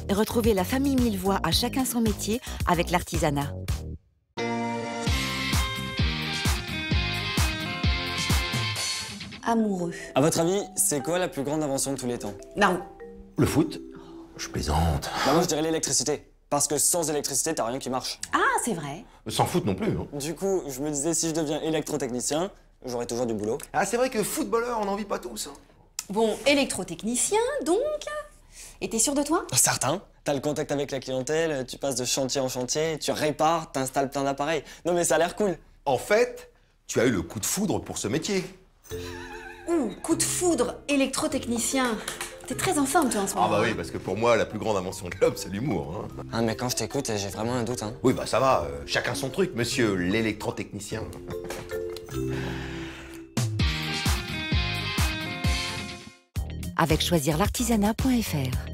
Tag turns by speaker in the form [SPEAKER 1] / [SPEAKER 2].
[SPEAKER 1] Retrouvez la famille Millevoye à chacun son métier avec l'artisanat.
[SPEAKER 2] Amoureux.
[SPEAKER 3] À votre avis, c'est quoi la plus grande invention de tous les temps?
[SPEAKER 2] Non.
[SPEAKER 4] Le foot? Je plaisante.
[SPEAKER 3] Bah moi je dirais l'électricité. Parce que sans électricité, t'as rien qui marche.
[SPEAKER 2] Ah, c'est vrai.
[SPEAKER 4] Sans foot non plus. Hein.
[SPEAKER 3] Du coup, je me disais, si je deviens électrotechnicien, j'aurai toujours du boulot.
[SPEAKER 4] Ah, c'est vrai que footballeur, on n'en vit pas tous. Hein.
[SPEAKER 2] Bon, électrotechnicien, donc. Et t'es sûr de toi?
[SPEAKER 3] Certain. T'as le contact avec la clientèle, tu passes de chantier en chantier, tu répares, t'installes plein d'appareils. Non mais ça a l'air cool.
[SPEAKER 4] En fait, tu as eu le coup de foudre pour ce métier.
[SPEAKER 2] Ouh, coup de foudre, électrotechnicien. T'es très en forme, toi, en ce moment.
[SPEAKER 4] Ah bah oui, parce que pour moi, la plus grande invention de l'homme, c'est l'humour. Hein.
[SPEAKER 3] Ah mais quand je t'écoute, j'ai vraiment un doute. Hein.
[SPEAKER 4] Oui, bah ça va, chacun son truc, monsieur l'électrotechnicien.
[SPEAKER 1] Avec choisirlartisanat.fr.